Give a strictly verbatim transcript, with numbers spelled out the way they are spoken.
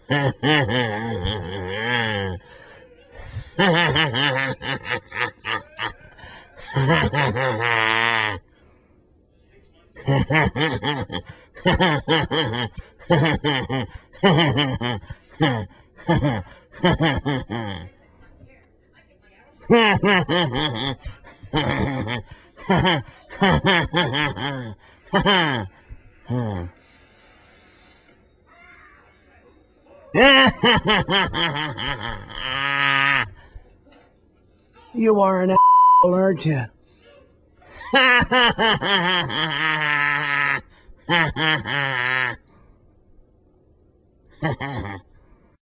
You are an asshole, aren't you? Ha ha ha ha!